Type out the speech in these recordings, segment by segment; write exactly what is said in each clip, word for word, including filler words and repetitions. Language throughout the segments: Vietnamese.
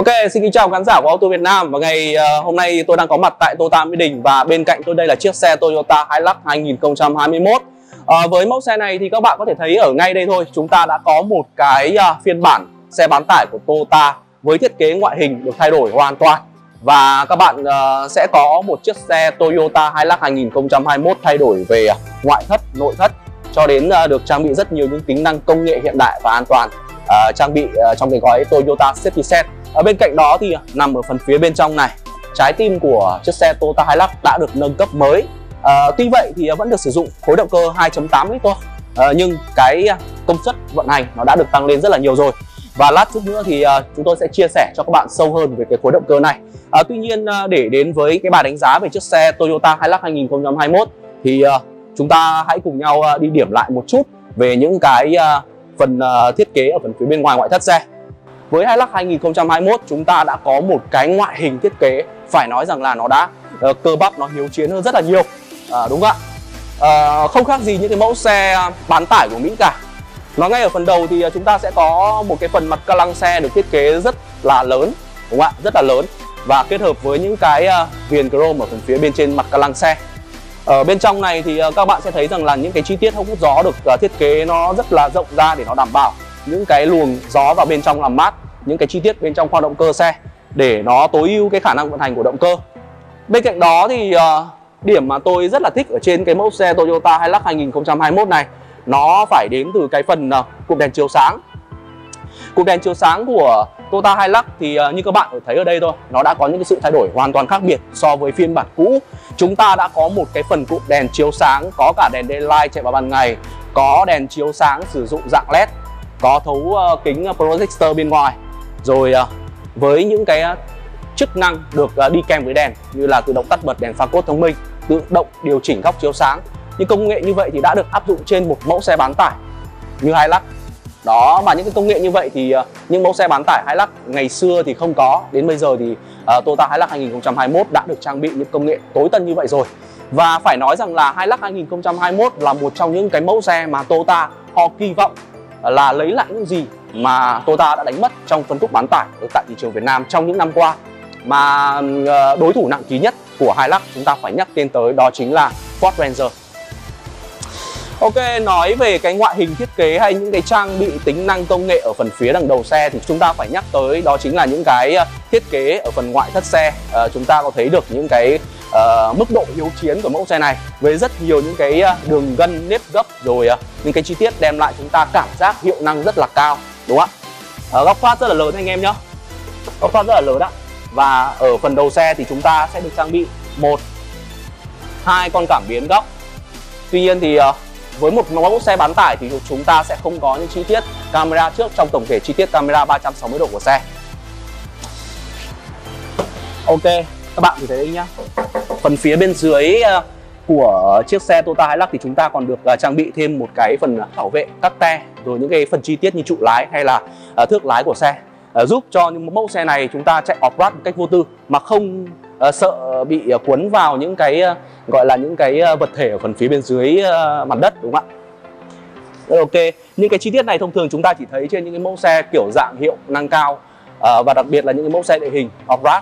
Ok, xin kính chào khán giả của Auto Việt Nam. Và ngày uh, hôm nay tôi đang có mặt tại Toyota Mỹ Đình và bên cạnh tôi đây là chiếc xe Toyota Hilux hai nghìn không trăm hai mươi mốt. Uh, với mẫu xe này thì các bạn có thể thấy ở ngay đây thôi, chúng ta đã có một cái uh, phiên bản xe bán tải của Toyota với thiết kế ngoại hình được thay đổi hoàn toàn. Và các bạn uh, sẽ có một chiếc xe Toyota Hilux hai nghìn không trăm hai mươi mốt thay đổi về ngoại thất, nội thất, cho đến uh, được trang bị rất nhiều những tính năng công nghệ hiện đại và an toàn, uh, trang bị uh, trong cái gói Toyota Safety Set. Ở bên cạnh đó thì nằm ở phần phía bên trong này, trái tim của chiếc xe Toyota Hilux đã được nâng cấp mới. À, tuy vậy thì vẫn được sử dụng khối động cơ hai chấm tám lít thôi, à, nhưng cái công suất vận hành nó đã được tăng lên rất là nhiều rồi. Và lát chút nữa thì uh, chúng tôi sẽ chia sẻ cho các bạn sâu hơn về cái khối động cơ này. À, tuy nhiên uh, để đến với cái bài đánh giá về chiếc xe Toyota Hilux hai nghìn không trăm hai mươi mốt thì uh, chúng ta hãy cùng nhau uh, đi điểm lại một chút về những cái uh, phần uh, thiết kế ở phần phía bên ngoài ngoại thất xe. Với Hilux hai nghìn không trăm hai mươi mốt chúng ta đã có một cái ngoại hình thiết kế phải nói rằng là nó đã uh, cơ bắp, nó hiếu chiến hơn rất là nhiều, à, đúng không ạ? Uh, không khác gì những cái mẫu xe bán tải của Mỹ cả. Nói ngay ở phần đầu thì chúng ta sẽ có một cái phần mặt ca lăng xe được thiết kế rất là lớn, đúng không ạ? Rất là lớn và kết hợp với những cái uh, viền chrome ở phần phía bên trên mặt ca lăng xe. Ở bên trong này thì uh, các bạn sẽ thấy rằng là những cái chi tiết hốc hút gió được uh, thiết kế nó rất là rộng ra để nó đảm bảo những cái luồng gió vào bên trong làm mát những cái chi tiết bên trong khoang động cơ xe để nó tối ưu cái khả năng vận hành của động cơ. Bên cạnh đó thì uh, điểm mà tôi rất là thích ở trên cái mẫu xe Toyota Hilux hai nghìn không trăm hai mươi mốt này nó phải đến từ cái phần uh, cụm đèn chiếu sáng. Cụm đèn chiếu sáng của Toyota Hilux thì uh, như các bạn thấy ở đây thôi, nó đã có những cái sự thay đổi hoàn toàn khác biệt so với phiên bản cũ. Chúng ta đã có một cái phần cụm đèn chiếu sáng có cả đèn daylight chạy vào ban ngày, có đèn chiếu sáng sử dụng dạng led, có thấu uh, kính projector bên ngoài, rồi uh, với những cái uh, chức năng được uh, đi kèm với đèn như là tự động tắt bật đèn pha cốt thông minh, tự động điều chỉnh góc chiếu sáng. Những công nghệ như vậy thì đã được áp dụng trên một mẫu xe bán tải như Hilux. Đó, và những cái công nghệ như vậy thì uh, những mẫu xe bán tải Hilux ngày xưa thì không có, đến bây giờ thì uh, Toyota Hilux hai nghìn không trăm hai mươi mốt đã được trang bị những công nghệ tối tân như vậy rồi. Và phải nói rằng là Hilux hai nghìn không trăm hai mươi mốt là một trong những cái mẫu xe mà Toyota họ kỳ vọng là lấy lại những gì mà Toyota đã đánh mất trong phân khúc bán tải ở tại thị trường Việt Nam trong những năm qua. Mà đối thủ nặng ký nhất của Hilux chúng ta phải nhắc tên tới đó chính là Ford Ranger. Ok, nói về cái ngoại hình thiết kế hay những cái trang bị tính năng công nghệ ở phần phía đằng đầu xe thì chúng ta phải nhắc tới đó chính là những cái thiết kế ở phần ngoại thất xe. À, chúng ta có thấy được những cái uh, mức độ hiếu chiến của mẫu xe này với rất nhiều những cái đường gân nếp gấp, rồi uh, những cái chi tiết đem lại chúng ta cảm giác hiệu năng rất là cao, đúng không ạ? À, góc phát rất là lớn anh em nhé, góc phát rất là lớn đó. Và ở phần đầu xe thì chúng ta sẽ được trang bị một, hai con cảm biến góc. Tuy nhiên thì uh, với một mẫu xe bán tải thì chúng ta sẽ không có những chi tiết camera trước trong tổng thể chi tiết camera ba trăm sáu mươi độ của xe. Ok, các bạn thì thấy đấy nhá. Phần phía bên dưới uh, của chiếc xe Toyota Hilux thì chúng ta còn được uh, trang bị thêm một cái phần bảo vệ các te, rồi những cái phần chi tiết như trụ lái hay là uh, thước lái của xe, uh, giúp cho những mẫu xe này chúng ta chạy off-road một cách vô tư mà không uh, sợ bị uh, cuốn vào những cái uh, gọi là những cái uh, vật thể ở phần phía bên dưới uh, mặt đất, đúng không ạ? Ok, những cái chi tiết này thông thường chúng ta chỉ thấy trên những cái mẫu xe kiểu dạng hiệu năng cao, uh, và đặc biệt là những cái mẫu xe địa hình off-road.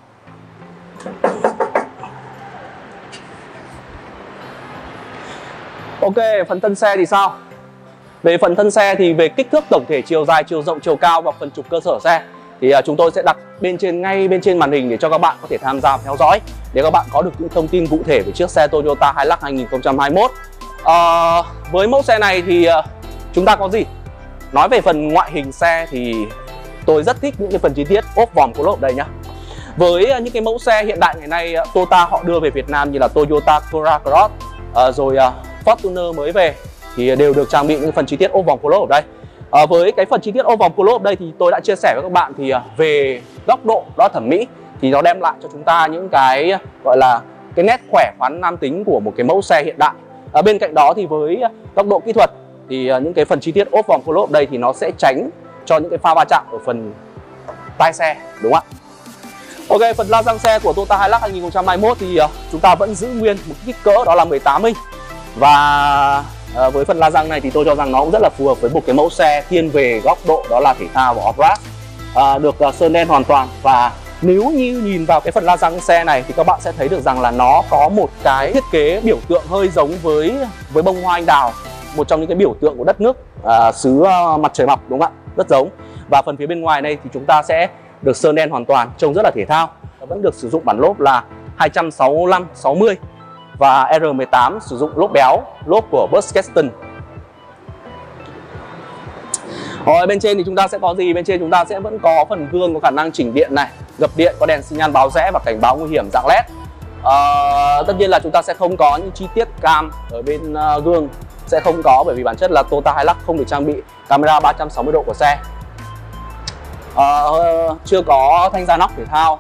Ok, phần thân xe thì sao? Về phần thân xe thì về kích thước tổng thể, chiều dài, chiều rộng, chiều cao và phần trục cơ sở xe thì uh, chúng tôi sẽ đặt bên trên ngay bên trên màn hình để cho các bạn có thể tham gia theo dõi, để các bạn có được những thông tin cụ thể về chiếc xe Toyota Hilux hai nghìn không trăm hai mươi mốt. Uh, với mẫu xe này thì uh, chúng ta có gì? Nói về phần ngoại hình xe thì tôi rất thích những cái phần chi tiết ốp vòm của lốp đây nhá. Với uh, những cái mẫu xe hiện đại ngày nay uh, Toyota họ đưa về Việt Nam như là Toyota Corolla Cross, uh, rồi uh, Fortuner mới về thì đều được trang bị những phần chi tiết ốp vòm của lốp ở đây. À, với cái phần chi tiết ốp vòm của lốp đây thì tôi đã chia sẻ với các bạn thì về góc độ đó thẩm mỹ thì nó đem lại cho chúng ta những cái gọi là cái nét khỏe khoắn nam tính của một cái mẫu xe hiện đại. À, bên cạnh đó thì với góc độ kỹ thuật thì những cái phần chi tiết ốp vòm của lốp đây thì nó sẽ tránh cho những cái pha va chạm ở phần tai xe, đúng không ạ? Ok, phần la răng xe của Toyota Hilux hai nghìn không trăm hai mươi mốt thì chúng ta vẫn giữ nguyên một kích cỡ đó là mười tám inch. Và À, với phần la răng này thì tôi cho rằng nó cũng rất là phù hợp với một cái mẫu xe thiên về góc độ đó là thể thao và off-road. uh, được uh, sơn đen hoàn toàn. Và nếu như nhìn vào cái phần la răng xe này thì các bạn sẽ thấy được rằng là nó có một cái thiết kế biểu tượng hơi giống với với bông hoa anh đào, một trong những cái biểu tượng của đất nước uh, xứ uh, mặt trời mọc, đúng không ạ? Rất giống. Và phần phía bên ngoài đây thì chúng ta sẽ được sơn đen hoàn toàn, trông rất là thể thao. Vẫn được sử dụng bản lốp là hai sáu lăm sáu mươi và R mười tám sử dụng lốp béo, lốp của Buskeston. Rồi bên trên thì chúng ta sẽ có gì? Bên trên chúng ta sẽ vẫn có phần gương có khả năng chỉnh điện này, gập điện, có đèn xi nhan báo rẽ và cảnh báo nguy hiểm dạng led. À, tất nhiên là chúng ta sẽ không có những chi tiết cam ở bên uh, gương, sẽ không có, bởi vì bản chất là Toyota Hilux không được trang bị camera ba trăm sáu mươi độ của xe. À, chưa có thanh gia nóc thể thao.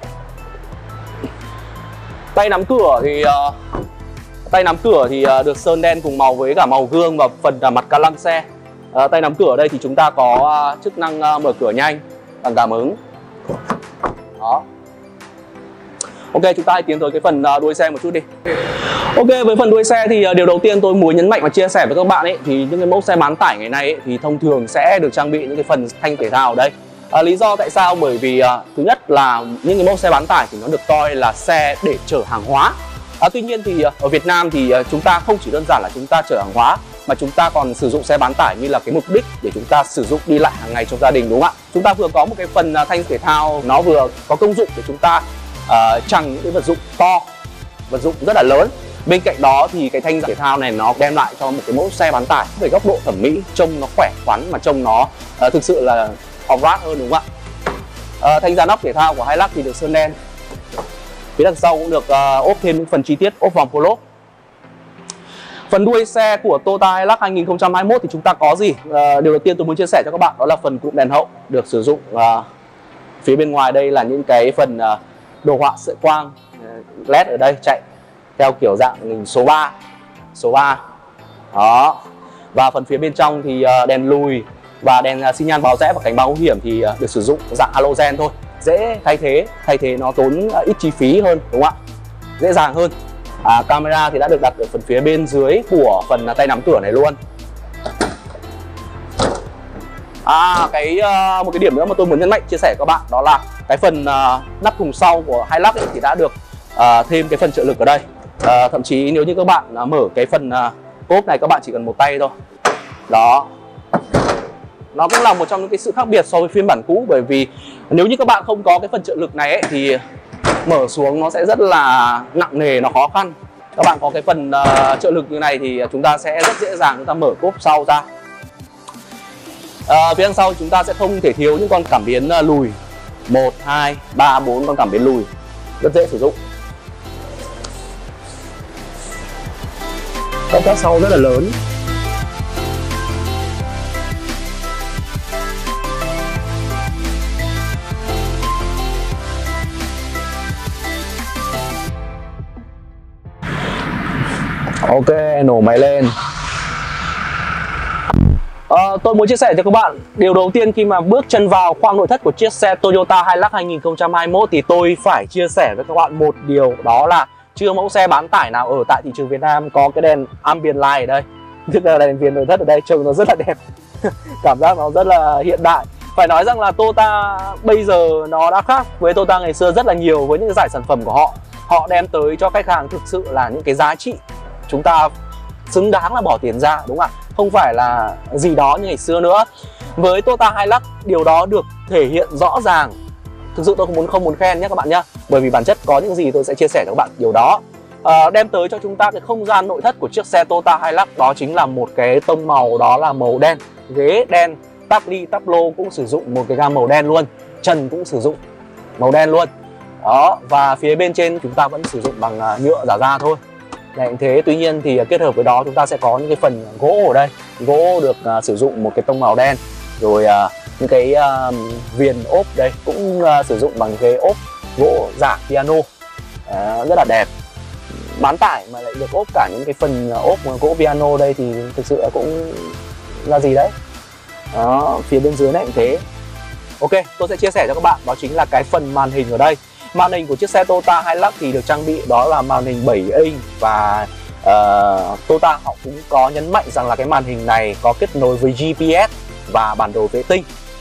Tay nắm cửa thì uh, tay nắm cửa thì uh, được sơn đen cùng màu với cả màu gương và phần uh, mặt ca lăng xe. Uh, tay nắm cửa ở đây thì chúng ta có uh, chức năng uh, mở cửa nhanh bằng cảm ứng. Đó. Ok, chúng ta hãy tiến tới cái phần uh, đuôi xe một chút đi. Ok, với phần đuôi xe thì uh, điều đầu tiên tôi muốn nhấn mạnh và chia sẻ với các bạn ấy, thì những cái mẫu xe bán tải ngày nay ấy, thì thông thường sẽ được trang bị những cái phần thanh thể thao ở đây. À, lý do tại sao? Bởi vì à, thứ nhất là những cái mẫu xe bán tải thì nó được coi là xe để chở hàng hóa. À, tuy nhiên thì à, ở Việt Nam thì à, chúng ta không chỉ đơn giản là chúng ta chở hàng hóa, mà chúng ta còn sử dụng xe bán tải như là cái mục đích để chúng ta sử dụng đi lại hàng ngày trong gia đình, đúng không ạ? Chúng ta vừa có một cái phần à, thanh thể thao, nó vừa có công dụng để chúng ta à, chằng những cái vật dụng to, vật dụng rất là lớn. Bên cạnh đó thì cái thanh thể thao này nó đem lại cho một cái mẫu xe bán tải về góc độ thẩm mỹ, trông nó khỏe khoắn mà trông nó à, thực sự là off-road hơn, đúng không ạ? À, thanh gia nóc thể thao của Hilux thì được sơn đen. Phía đằng sau cũng được uh, ốp thêm những phần chi tiết ốp vòng polo. Phần đuôi xe của Toyota Hilux hai không hai mốt thì chúng ta có gì? Uh, điều đầu tiên tôi muốn chia sẻ cho các bạn đó là phần cụm đèn hậu được sử dụng. Uh, phía bên ngoài đây là những cái phần uh, đồ họa sợi quang uh, led ở đây chạy theo kiểu dạng số ba, số ba. Đó. Và phần phía bên trong thì uh, đèn lùi và đèn xi nhan báo rẽ và cảnh báo nguy hiểm thì được sử dụng dạng halogen thôi, dễ thay thế, thay thế nó tốn ít chi phí hơn, đúng không ạ? Dễ dàng hơn. À, camera thì đã được đặt ở phần phía bên dưới của phần tay nắm cửa này luôn. À, cái uh, một cái điểm nữa mà tôi muốn nhấn mạnh chia sẻ với các bạn đó là cái phần uh, nắp thùng sau của Hilux ấy thì đã được uh, thêm cái phần trợ lực ở đây. Uh, thậm chí nếu như các bạn uh, mở cái phần uh, cốp này các bạn chỉ cần một tay thôi. Đó. Nó cũng là một trong những cái sự khác biệt so với phiên bản cũ, bởi vì nếu như các bạn không có cái phần trợ lực này ấy, thì mở xuống nó sẽ rất là nặng nề, nó khó khăn. Các bạn có cái phần uh, trợ lực như này thì chúng ta sẽ rất dễ dàng chúng ta mở cốp sau ra. Uh, phía đằng sau chúng ta sẽ không thể thiếu những con cảm biến uh, lùi một, hai, ba, bốn con cảm biến lùi rất dễ sử dụng. Công tắc sau rất là lớn. Ok, nổ máy lên. à, Tôi muốn chia sẻ cho các bạn điều đầu tiên khi mà bước chân vào khoang nội thất của chiếc xe Toyota Hilux hai không hai mốt thì tôi phải chia sẻ với các bạn một điều, đó là chưa mẫu xe bán tải nào ở tại thị trường Việt Nam có cái đèn ambient light ở đây. Tức là đèn viền nội thất ở đây trông nó rất là đẹp. Cảm giác nó rất là hiện đại. Phải nói rằng là Toyota bây giờ nó đã khác với Toyota ngày xưa rất là nhiều với những giải sản phẩm của họ. Họ đem tới cho khách hàng thực sự là những cái giá trị chúng ta xứng đáng là bỏ tiền ra, đúng không ạ? Không phải là gì đó như ngày xưa nữa. Với Toyota Hilux điều đó được thể hiện rõ ràng. Thực sự tôi không muốn không muốn khen nhé các bạn nhé, bởi vì bản chất có những gì tôi sẽ chia sẻ cho các bạn điều đó. À, đem tới cho chúng ta cái không gian nội thất của chiếc xe Toyota Hilux đó chính là một cái tông màu, đó là màu đen, ghế đen, táp ly, táp lô cũng sử dụng một cái gam màu đen luôn, trần cũng sử dụng màu đen luôn. Đó, và phía bên trên chúng ta vẫn sử dụng bằng nhựa giả da thôi. Này cũng thế, tuy nhiên thì kết hợp với đó chúng ta sẽ có những cái phần gỗ ở đây. Gỗ được uh, sử dụng một cái tông màu đen. Rồi uh, những cái uh, viền ốp đây cũng uh, sử dụng bằng cái ốp gỗ giả piano, uh, rất là đẹp. Bán tải mà lại được ốp cả những cái phần ốp gỗ piano đây thì thực sự là cũng là gì đấy. Đó, phía bên dưới này cũng thế. Ok, tôi sẽ chia sẻ cho các bạn đó chính là cái phần màn hình ở đây. Màn hình của chiếc xe Toyota Hilux thì được trang bị đó là màn hình bảy inch và uh, Toyota họ cũng có nhấn mạnh rằng là cái màn hình này có kết nối với G P S và bản đồ vệ tinh.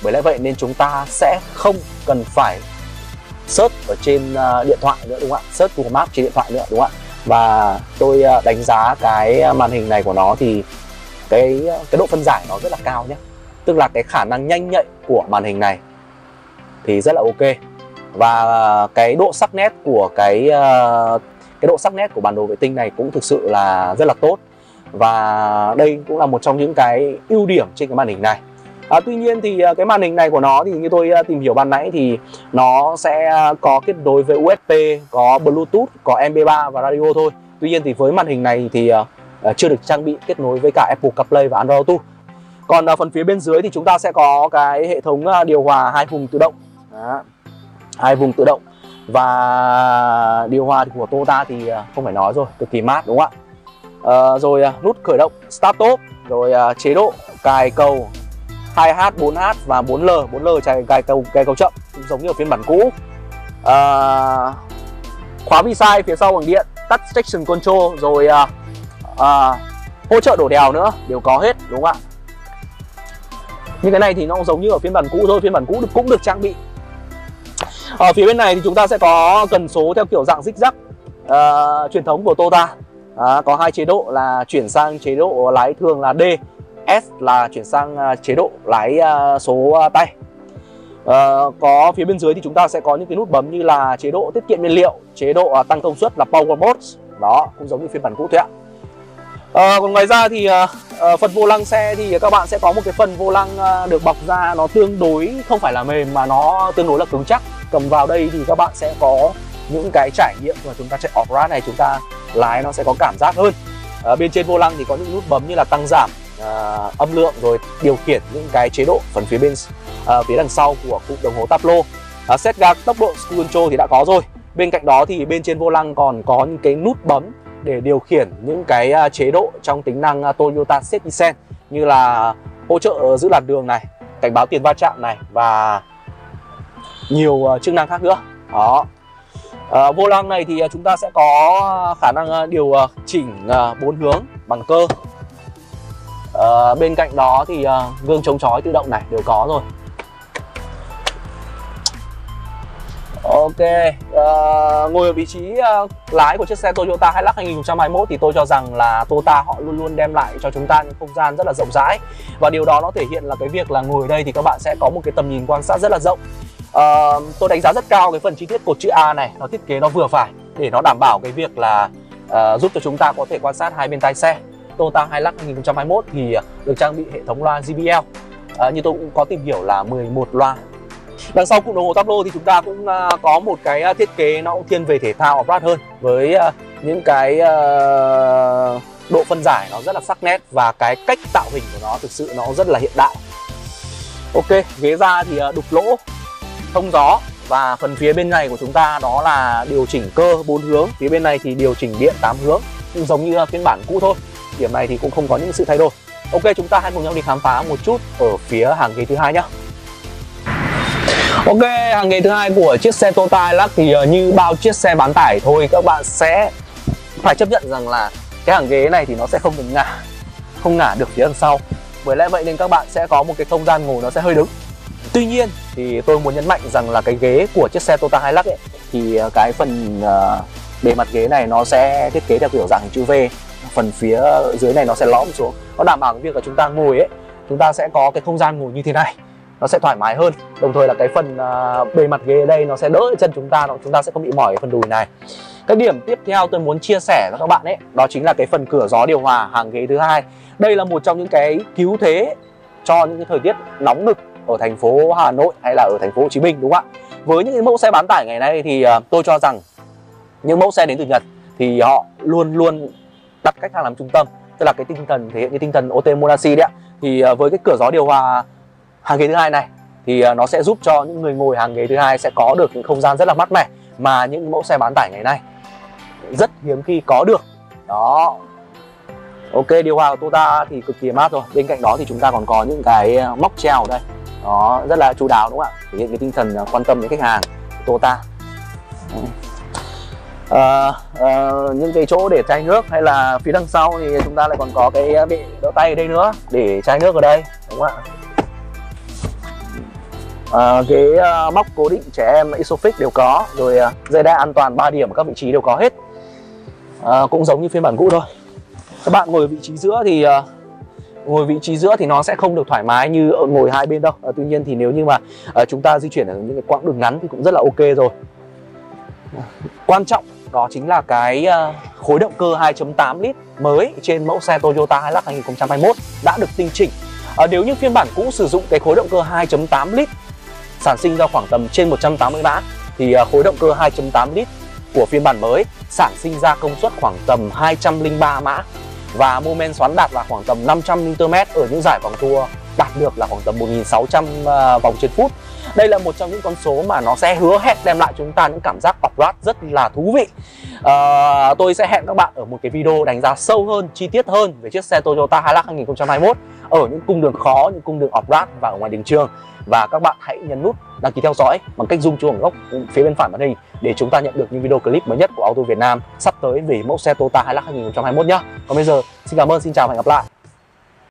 Bởi lẽ vậy nên chúng ta sẽ không cần phải search ở trên uh, điện thoại nữa, đúng không ạ? Search Google Maps trên điện thoại nữa, đúng không ạ? Và tôi uh, đánh giá cái màn hình này của nó thì cái cái độ phân giải nó rất là cao nhé. Tức là cái khả năng nhanh nhạy của màn hình này thì rất là ok. Và cái độ sắc nét của cái uh, cái độ sắc nét của bản đồ vệ tinh này cũng thực sự là rất là tốt. Và đây cũng là một trong những cái ưu điểm trên cái màn hình này. À, tuy nhiên thì cái màn hình này của nó thì như tôi tìm hiểu ban nãy thì nó sẽ có kết nối với u ét bê, có Bluetooth, có em pê ba và radio thôi. Tuy nhiên thì với màn hình này thì uh, chưa được trang bị kết nối với cả Apple CarPlay và Android Auto. Còn uh, phần phía bên dưới thì chúng ta sẽ có cái hệ thống uh, điều hòa hai vùng tự động. Đó. Hai vùng tự động. Và điều hòa của Toyota thì uh, không phải nói rồi, cực kỳ mát, đúng không ạ? Uh, rồi uh, nút khởi động Start Top, rồi uh, chế độ cài cầu hai H, bốn H và bốn L, bốn L chạy cài cầu cài cầu chậm cũng giống như ở phiên bản cũ. À, khóa vi sai phía sau bằng điện, Touch Traction Control, rồi à, à, hỗ trợ đổ đèo nữa đều có hết, đúng không ạ? Những cái này thì nó giống như ở phiên bản cũ thôi, phiên bản cũ cũng được trang bị. Ở phía bên này thì chúng ta sẽ có cần số theo kiểu dạng zigzag à, truyền thống của Toyota. À, có hai chế độ là chuyển sang chế độ lái thường là D, S là chuyển sang chế độ lái số tay. à, Có phía bên dưới thì chúng ta sẽ có những cái nút bấm như là chế độ tiết kiệm nhiên liệu, chế độ tăng công suất là Power Mode. Đó, cũng giống như phiên bản cũ thôi ạ. à, Còn ngoài ra thì à, phần vô lăng xe thì các bạn sẽ có một cái phần vô lăng được bọc ra, nó tương đối không phải là mềm mà nó tương đối là cứng chắc. Cầm vào đây thì các bạn sẽ có những cái trải nghiệm mà chúng ta chạy off-road này, chúng ta lái nó sẽ có cảm giác hơn. à, Bên trên vô lăng thì có những nút bấm như là tăng giảm À, âm lượng, rồi điều khiển những cái chế độ phần phía bên à, phía đằng sau của cụm đồng hồ Tableau. à, Set ga tốc độ Cruise Control thì đã có rồi. Bên cạnh đó thì bên trên vô lăng còn có những cái nút bấm để điều khiển những cái uh, chế độ trong tính năng uh, Toyota Safety Sense, như là hỗ trợ giữ làn đường này, cảnh báo tiền va chạm này và nhiều uh, chức năng khác nữa. Đó. À, vô lăng này thì uh, chúng ta sẽ có khả năng uh, điều uh, chỉnh bốn uh, hướng bằng cơ. À, bên cạnh đó thì uh, gương chống chói tự động này đều có rồi. Ok, uh, ngồi ở vị trí uh, lái của chiếc xe Toyota Hilux hai không hai mốt thì tôi cho rằng là Toyota họ luôn luôn đem lại cho chúng ta những không gian rất là rộng rãi. Và điều đó nó thể hiện là cái việc là ngồi ở đây thì các bạn sẽ có một cái tầm nhìn quan sát rất là rộng. uh, Tôi đánh giá rất cao cái phần chi tiết cột chữ A này, nó thiết kế nó vừa phải để nó đảm bảo cái việc là uh, giúp cho chúng ta có thể quan sát hai bên tay xe. Toyota Hilux hai không hai mốt thì được trang bị hệ thống loa J B L, à, như tôi cũng có tìm hiểu là mười một loa. Đằng sau cụm đồng hồ Tableau thì chúng ta cũng uh, có một cái thiết kế nó cũng thiên về thể thao off-road hơn, với uh, những cái uh, độ phân giải nó rất là sắc nét và cái cách tạo hình của nó thực sự nó rất là hiện đại. Ok, ghế da thì uh, đục lỗ, thông gió, và phần phía bên này của chúng ta đó là điều chỉnh cơ bốn hướng, phía bên này thì điều chỉnh điện tám hướng, cũng giống như phiên bản cũ thôi. Điểm này thì cũng không có những sự thay đổi. Ok, chúng ta hãy cùng nhau đi khám phá một chút ở phía hàng ghế thứ hai nhé. Ok, hàng ghế thứ hai của chiếc xe Toyota Hilux thì như bao chiếc xe bán tải thôi, các bạn sẽ phải chấp nhận rằng là cái hàng ghế này thì nó sẽ không được ngả, không ngả được phía đằng sau. Bởi lẽ vậy nên các bạn sẽ có một cái không gian ngồi nó sẽ hơi đứng. Tuy nhiên thì tôi muốn nhấn mạnh rằng là cái ghế của chiếc xe Toyota Hilux ấy, thì cái phần uh, bề mặt ghế này nó sẽ thiết kế theo kiểu dạng hình chữ V. Phần phía dưới này nó sẽ lõm xuống, nó đảm bảo cái việc là chúng ta ngồi ấy, chúng ta sẽ có cái không gian ngồi như thế này, nó sẽ thoải mái hơn. Đồng thời là cái phần uh, bề mặt ghế ở đây nó sẽ đỡ chân chúng ta, chúng ta sẽ không bị mỏi cái phần đùi này. Cái điểm tiếp theo tôi muốn chia sẻ với các bạn ấy, đó chính là cái phần cửa gió điều hòa hàng ghế thứ hai. Đây là một trong những cái cứu thế cho những cái thời tiết nóng nực ở thành phố Hà Nội hay là ở thành phố Hồ Chí Minh, đúng không ạ? Với những cái mẫu xe bán tải ngày nay thì uh, tôi cho rằng những mẫu xe đến từ Nhật thì họ luôn luôn đặt khách hàng làm trung tâm, tức là cái tinh thần thể hiện cái tinh thần Otemonashi đấy ạ. Thì uh, với cái cửa gió điều hòa hàng ghế thứ hai này thì uh, nó sẽ giúp cho những người ngồi hàng ghế thứ hai sẽ có được những không gian rất là mát mẻ mà những mẫu xe bán tải ngày nay rất hiếm khi có được. Đó. Ok, điều hòa của Toyota thì cực kỳ mát rồi. Bên cạnh đó thì chúng ta còn có những cái móc treo ở đây. Đó, rất là chu đáo đúng không ạ? Thể hiện cái tinh thần quan tâm đến khách hàng của Toyota. À, à, những cái chỗ để chai nước hay là phía đằng sau thì chúng ta lại còn có cái bệ đỡ tay ở đây nữa để chai nước ở đây, đúng không ạ? À, cái uh, móc cố định trẻ em Isofix đều có, rồi uh, dây đai an toàn ba điểm ở các vị trí đều có hết. À, cũng giống như phiên bản cũ thôi. Các bạn ngồi ở vị trí giữa thì uh, ngồi vị trí giữa thì nó sẽ không được thoải mái như ở ngồi hai bên đâu. À, tuy nhiên thì nếu như mà uh, chúng ta di chuyển ở những cái quãng đường ngắn thì cũng rất là ok rồi. Quan trọng đó chính là cái uh, khối động cơ hai chấm tám lít mới trên mẫu xe Toyota Hilux hai nghìn không trăm hai mươi mốt đã được tinh chỉnh. À, nếu như phiên bản cũ sử dụng cái khối động cơ hai chấm tám lít sản sinh ra khoảng tầm trên một trăm tám mươi mã, thì uh, khối động cơ hai chấm tám lít của phiên bản mới sản sinh ra công suất khoảng tầm hai trăm lẻ ba mã và mô men xoắn đạt là khoảng tầm năm trăm ni-tơn mét ở những giải vòng tua đạt được là khoảng tầm một nghìn sáu trăm uh, vòng trên phút. Đây là một trong những con số mà nó sẽ hứa hẹn đem lại chúng ta những cảm giác off-road rất là thú vị. À, tôi sẽ hẹn các bạn ở một cái video đánh giá sâu hơn, chi tiết hơn về chiếc xe Toyota Hilux hai nghìn không trăm hai mươi mốt ở những cung đường khó, những cung đường off-road và ở ngoài đường trường. Và các bạn hãy nhấn nút đăng ký theo dõi bằng cách zoom chuông góc phía bên phải màn hình để chúng ta nhận được những video clip mới nhất của Auto Việt Nam sắp tới về mẫu xe Toyota Hilux hai nghìn không trăm hai mươi mốt nhé. Còn bây giờ xin cảm ơn, xin chào và hẹn gặp lại.